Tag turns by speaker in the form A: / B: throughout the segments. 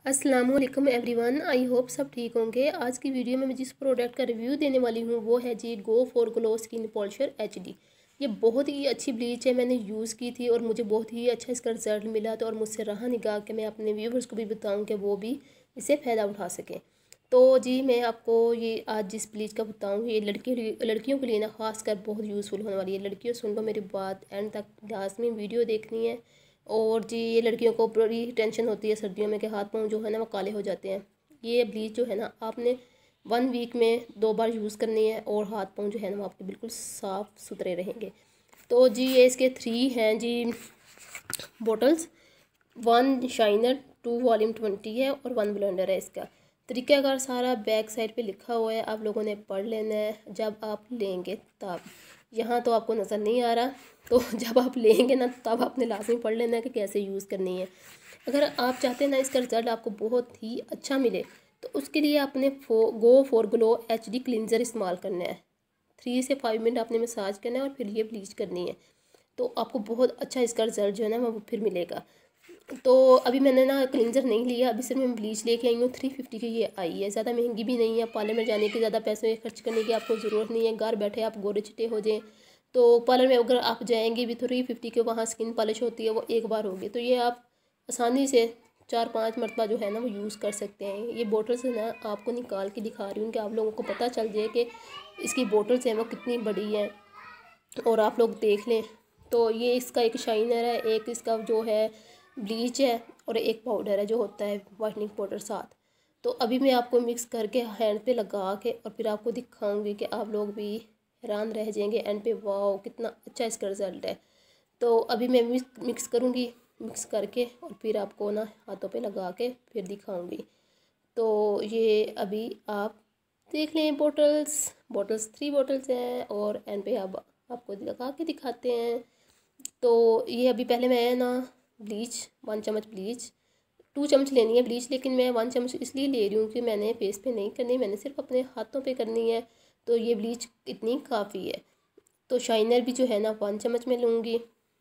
A: अस्सलाम वालेकुम everyone, I hope सब ठीक होंगे। आज की वीडियो में मैं जिस प्रोडक्ट का रिव्यू देने वाली हूँ वो है जी go for glow skin polisher HD। ये बहुत ही अच्छी ब्लीच है, मैंने यूज़ की थी और मुझे बहुत ही अच्छा इसका रिजल्ट मिला। तो और मुझसे रहा निगाह कि मैं अपने व्यूवर्स को भी बताऊँ कि वो भी इससे फ़ायदा उठा सकें। तो जी मैं आपको ये आज जिस ब्लीच का बताऊँ ये लड़कियों के लिए ना ख़ास कर बहुत यूज़फुल होने वाली है। लड़कियों सुन लो मेरी बात, एंड तक लाजमी वीडियो देखनी है। और जी ये लड़कियों को बड़ी टेंशन होती है सर्दियों में कि हाथ पाँव जो है ना वो काले हो जाते हैं। ये ब्लीच जो है ना आपने 1 वीक में 2 बार यूज़ करनी है और हाथ पाँव जो है ना वो आपके बिल्कुल साफ़ सुथरे रहेंगे। तो जी ये इसके 3 हैं जी बॉटल्स, 1 शाइनर, 2 वॉल्यूम 20 है और 1 ब्लेंडर है। इसका तरीक़ाकार सारा बैक साइड पे लिखा हुआ है, आप लोगों ने पढ़ लेना है जब आप लेंगे तब। यहाँ तो आपको नज़र नहीं आ रहा, तो जब आप लेंगे ना तब आपने लाजमी पढ़ लेना है कि कैसे यूज़ करनी है। अगर आप चाहते हैं ना इसका रिज़ल्ट आपको बहुत ही अच्छा मिले तो उसके लिए आपने go for glow HD cleanser इस्तेमाल करना है। 3 से 5 मिनट आपने मसाज करना है और फिर ये ब्लीच करनी है, तो आपको बहुत अच्छा इसका रिज़ल्ट जो है ना वो फिर मिलेगा। तो अभी मैंने ना क्लिनज़र नहीं लिया, अभी सिर्फ मैं ब्लीच लेके आई हूँ। 350 की ये आई है, ज़्यादा महंगी भी नहीं है। पार्लर में जाने की ज़्यादा पैसे खर्च करने की आपको ज़रूरत नहीं है, घर बैठे आप गोरे चिट्टे हो जाएं। तो पार्लर में अगर आप जाएंगे भी 350 के वहाँ स्किन पॉलिश होती है वो एक बार होगी, तो ये आप आसानी से 4-5 मरतबा जो है ना वो यूज़ कर सकते हैं। ये बोतल से ना आपको निकाल के दिखा रही हूँ कि आप लोगों को पता चल जाए कि इसकी बोतल से वो कितनी बड़ी है और आप लोग देख लें। तो ये इसका एक शाइनर है, एक इसका जो है ब्लीच है और एक पाउडर है जो होता है वाइटनिंग पाउडर साथ। तो अभी मैं आपको मिक्स करके हैंड पे लगा के और फिर आपको दिखाऊंगी कि आप लोग भी हैरान रह जाएंगे एंड पे, वाह कितना अच्छा इसका रिज़ल्ट है। तो अभी मैं मिक्स करूँगी, मिक्स करके और फिर आपको ना हाथों पे लगा के फिर दिखाऊंगी। तो ये अभी आप देख लें, बॉटल्स 3 बॉटल्स हैं और एंड पे अब आपको लगा के दिखाते हैं। तो ये अभी पहले मैं ना ब्लीच 1 चम्मच ब्लीच, 2 चम्मच लेनी है ब्लीच, लेकिन मैं 1 चम्मच इसलिए ले रही हूँ कि मैंने फेस पे नहीं करनी, मैंने सिर्फ अपने हाथों पे करनी है। तो ये ब्लीच इतनी काफ़ी है। तो शाइनर भी जो है ना 1 चम्मच में लूँगी,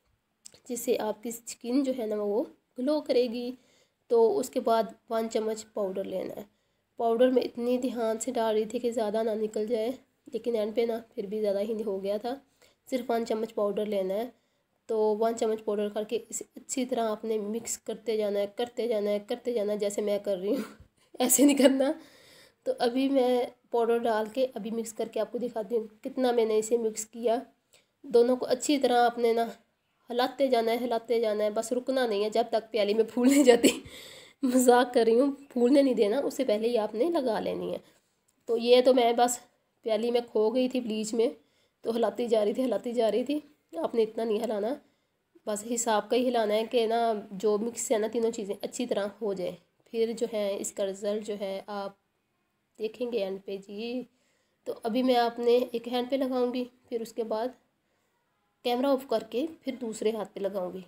A: जिससे आपकी स्किन जो है ना वो ग्लो करेगी। तो उसके बाद 1 चम्मच पाउडर लेना है। पाउडर में इतनी ध्यान से डाल रही थी कि ज़्यादा ना निकल जाए, लेकिन एंड पे ना फिर भी ज़्यादा ही हो गया था। सिर्फ 1 चम्मच पाउडर लेना है। तो 1 चम्मच पाउडर करके इसे अच्छी तरह आपने मिक्स करते जाना है, करते जाना है, करते जाना है, जैसे मैं कर रही हूँ ऐसे नहीं करना। तो अभी मैं पाउडर डाल के अभी मिक्स करके आपको दिखाती हूँ कितना मैंने इसे मिक्स किया। दोनों को अच्छी तरह आपने ना हिलाते जाना है, हिलाते जाना है, बस रुकना नहीं है जब तक प्याली में फूल नहीं जाती मजाक कर रही हूँ, फूलने नहीं देना, उससे पहले ही आपने लगा लेनी है। तो ये तो मैं बस प्याली में खो गई थी ब्लीच में, तो हिलाती जा रही थी, हिलाती जा रही थी। आपने इतना नहीं हिलाना, बस हिसाब का ही हिलाना है कि ना जो मिक्स है ना तीनों चीज़ें अच्छी तरह हो जाए। फिर जो है इसका रिज़ल्ट जो है आप देखेंगे एंड पे जी। तो अभी मैं आपने एक हैंड पे लगाऊंगी, फिर उसके बाद कैमरा ऑफ करके फिर दूसरे हाथ पे लगाऊंगी।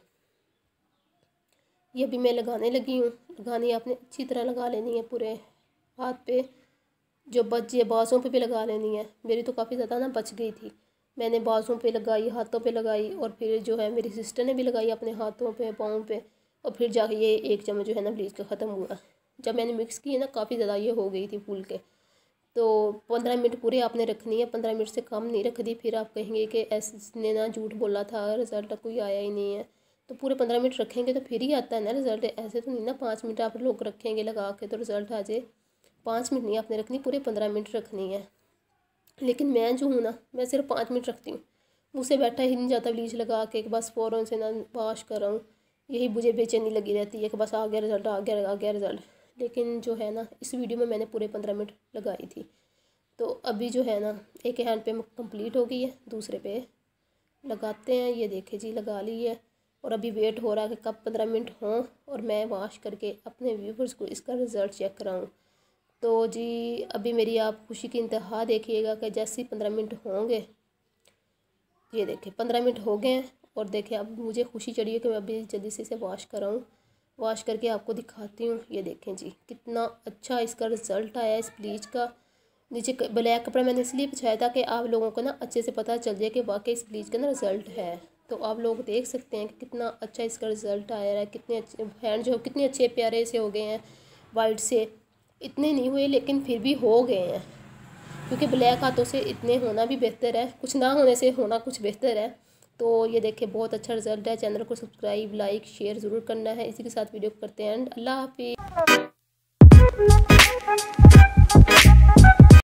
A: ये अभी मैं लगाने लगी हूँ। लगानी आपने अच्छी तरह लगा लेनी है पूरे हाथ पे, जो बच जाए बाज़ों पे भी लगा लेनी है। मेरी तो काफ़ी ज़्यादा ना बच गई थी, मैंने बाज़ों पे लगाई, हाथों पे लगाई और फिर जो है मेरी सिस्टर ने भी लगाई अपने हाथों पे, पाँव पे, और फिर जाके ये 1 चम्मच जो है ना ब्लीच का ख़त्म हुआ। जब मैंने मिक्स की ना काफ़ी ज़्यादा ये हो गई थी फूल के। तो 15 मिनट पूरे आपने रखनी है, 15 मिनट से कम नहीं रख दी, फिर आप कहेंगे कि ऐसे ना झूठ बोला था, रिज़ल्ट कोई आया ही नहीं है। तो पूरे 15 मिनट रखेंगे तो फिर ही आता है ना रिज़ल्ट, ऐसे तो नहीं ना 5 मिनट आप लोग रखेंगे लगा के तो रिज़ल्ट आ जाए। 5 मिनट नहीं आपने रखनी, पूरे 15 मिनट रखनी है। लेकिन मैं जो हूँ ना मैं सिर्फ 5 मिनट रखती हूँ, मुझसे बैठा ही नहीं जाता ब्लीच लगा के, बस फ़ौरन से ना वॉश कर रहा हूँ। यही मुझे बेचैनी लगी रहती है कि बस आ गया रिज़ल्ट, आ गया, आ गया रिज़ल्ट। लेकिन जो है ना इस वीडियो में मैंने पूरे 15 मिनट लगाई थी। तो अभी जो है ना एक हैंड पे कंप्लीट हो गई है, दूसरे पे लगाते हैं। ये देखे जी लगा ली है और अभी वेट हो रहा है कि कब 15 मिनट हों और मैं वॉश करके अपने व्यूवर्स को इसका रिज़ल्ट चेक कराऊँ। तो जी अभी मेरी आप खुशी की इंतहा देखिएगा कि जैसे ही 15 मिनट होंगे, ये देखें 15 मिनट हो गए हैं और देखें अब मुझे खुशी चढ़ी है कि मैं अभी जल्दी से इसे वॉश कराऊँ। वॉश करके आपको दिखाती हूँ। ये देखें जी कितना अच्छा इसका रिज़ल्ट आया है इस ब्लीच का। नीचे ब्लैक कपड़ा मैंने इसलिए बिछाया था कि आप लोगों को ना अच्छे से पता चल जाए कि वाकई इस ब्लीच का ना रिज़ल्ट है। तो आप लोग देख सकते हैं कि कितना अच्छा इसका रिज़ल्ट आया है, कितने अच्छे हैंड जो कितने अच्छे प्यारे से हो गए हैं। वाइट से इतने नहीं हुए, लेकिन फिर भी हो गए हैं, क्योंकि ब्लैक हाथों से इतने होना भी बेहतर है, कुछ ना होने से होना कुछ बेहतर है। तो ये देखिए बहुत अच्छा रिजल्ट है। चैनल को सब्सक्राइब, लाइक, शेयर ज़रूर करना है। इसी के साथ वीडियो को करते हैं एंड अल्लाह हाफिज़।